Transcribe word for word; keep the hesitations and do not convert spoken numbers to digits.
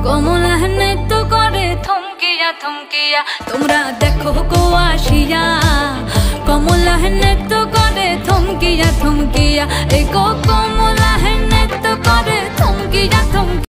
কমলা নৃত্য করে থমকিয়া থমকিয়া তোমরা দেখো গো আসিয়া কমলা নৃত্য করে থমকিয়া থমকিয়া এই গো কমলা নৃত্য করে থমকিয়া থমকিয়া।